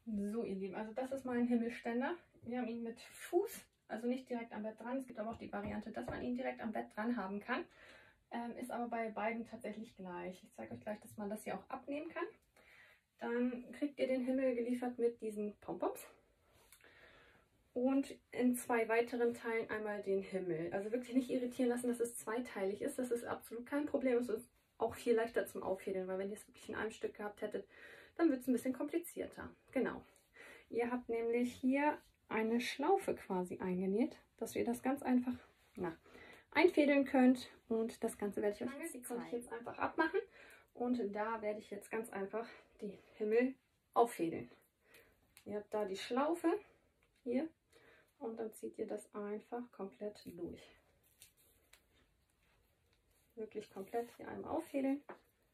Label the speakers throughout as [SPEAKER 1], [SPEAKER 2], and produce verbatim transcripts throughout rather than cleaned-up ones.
[SPEAKER 1] So, ihr Lieben, also das ist mein Himmelständer. Wir haben ihn mit Fuß, also nicht direkt am Bett dran. Es gibt aber auch die Variante, dass man ihn direkt am Bett dran haben kann. Ähm, ist aber bei beiden tatsächlich gleich. Ich zeige euch gleich, dass man das hier auch abnehmen kann. Dann kriegt ihr den Himmel geliefert mit diesen Pompoms. Und in zwei weiteren Teilen einmal den Himmel. Also wirklich nicht irritieren lassen, dass es zweiteilig ist. Das ist absolut kein Problem. Es ist auch viel leichter zum Auffädeln, weil wenn ihr es wirklich in einem Stück gehabt hättet, dann wird es ein bisschen komplizierter. Genau. Ihr habt nämlich hier eine Schlaufe quasi eingenäht, dass ihr das ganz einfach na, einfädeln könnt. Und das Ganze werde ich euch jetzt, die kann ich jetzt einfach abmachen. Und da werde ich jetzt ganz einfach die Himmel auffädeln. Ihr habt da die Schlaufe hier und dann zieht ihr das einfach komplett durch. Wirklich komplett hier einmal auffädeln.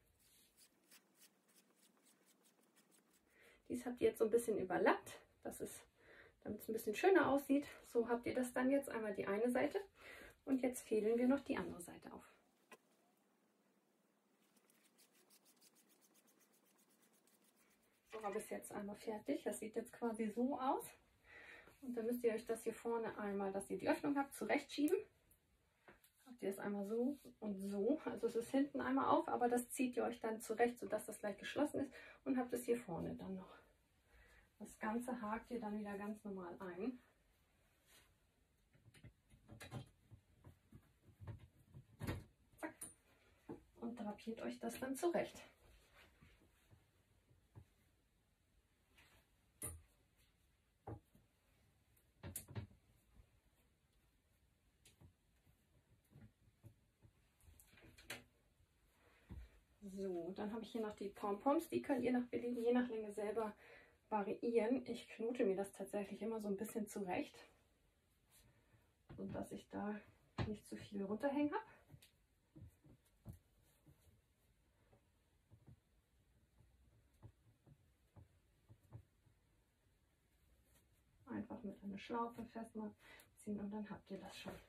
[SPEAKER 1] Dies habt ihr jetzt so ein bisschen überlappt, das ist, damit es ein bisschen schöner aussieht. So habt ihr das dann jetzt einmal die eine Seite und jetzt fädeln wir noch die andere Seite auf. So habe ich es jetzt einmal fertig. Das sieht jetzt quasi so aus. Und dann müsst ihr euch das hier vorne einmal, dass ihr die Öffnung habt, zurechtschieben. Habt ihr es einmal so und so. Also es ist hinten einmal auf, aber das zieht ihr euch dann zurecht, sodass das gleich geschlossen ist. Und habt es hier vorne dann noch. Das Ganze hakt ihr dann wieder ganz normal ein. Zack. Und drapiert euch das dann zurecht. So, dann habe ich hier noch die Pompoms. Die könnt ihr nach Belieben, je nach Länge selber variieren. Ich knote mir das tatsächlich immer so ein bisschen zurecht, sodass ich da nicht zu viel runterhängen habe. Einfach mit einer Schlaufe festziehen und dann habt ihr das schon.